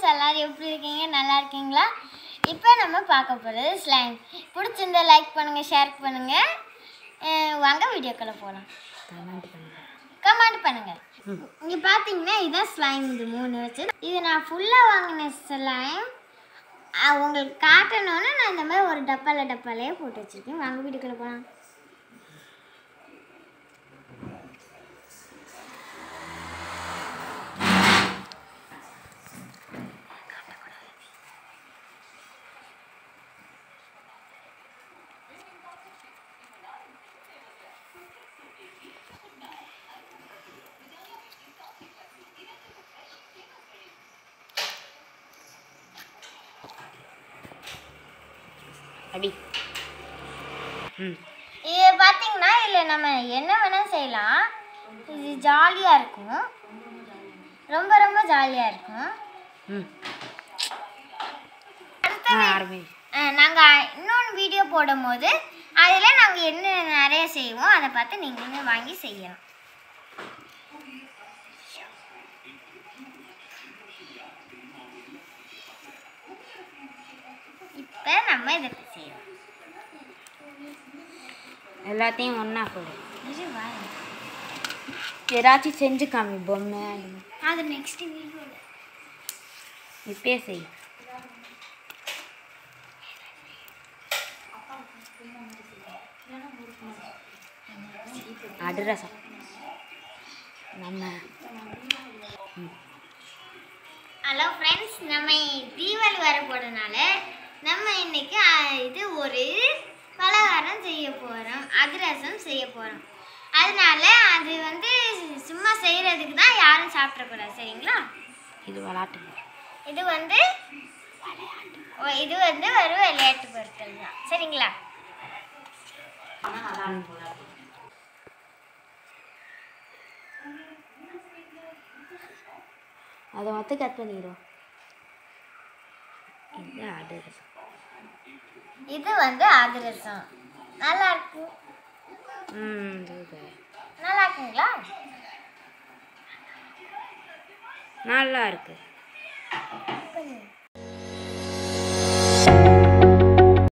எல்லாரும் எப்படி இருக்கீங்க? நல்லா இருக்கீங்களா? இப்போ நம்ம பார்க்க போகிறது ஸ்லைம். பிடிச்சிருந்தா லைக் பண்ணுங்கள், ஷேர் பண்ணுங்கள். வாங்க வீடியோக்குள்ளே போகலாம். கமெண்ட் பண்ணுங்கள். இங்கே பார்த்தீங்கன்னா இதுதான் ஸ்லைம். இது 3 வச்சு இது நான் ஃபுல்லாக வாங்கின ஸ்லைம். உங்களுக்கு காட்டணுன்னு நான் இந்த மாதிரி ஒரு டப்பாலையே போட்டு வச்சுருக்கேன். வாங்க வீடியோக்குள்ளே போகலாம். அடி இது பார்த்தீங்கன்னா இதில் நம்ம என்ன வேணால் செய்யலாம். இது ஜாலியாக இருக்கும், ரொம்ப ரொம்ப ஜாலியாக இருக்கும். நாங்கள் இன்னொன்று வீடியோ போடும் போது அதில் நாங்கள் என்ன நிறைய செய்வோம் அதை பார்த்து நீங்கள் வாங்கி செய்யலாம். இப்போ நம்ம இதை செய்யலாம். எல்லாத்தையும் ஒன்றா போடு. ஏதாச்சும் செஞ்சு காமி பொம்மை. அது நெக்ஸ்ட் வீடியோவில் இப்பயே செய். அதிரசம் நம்ம. ஹலோ ஃப்ரெண்ட்ஸ், நம்ம தீபாவளி வர போகிறதுனால நம்ம இன்னைக்கு இது ஒரு பலகாரம் செய்ய போகிறோம், அதிரசம் செய்ய போகிறோம். அதனால அது சும்மா செய்கிறதுக்கு தான், யாரும் சாப்பிடக்கூடாது, சரிங்களா? இது விளையாட்டு. இது ஒரு விளையாட்டு பொருட்கள் தான், சரிங்களா? அதை மட்டும் கட் பண்ணிடும். இது அதிரசம். இது அதிரசம் நல்லா இருக்கு. நல்லா இருக்குங்களா? நல்லா இருக்கு.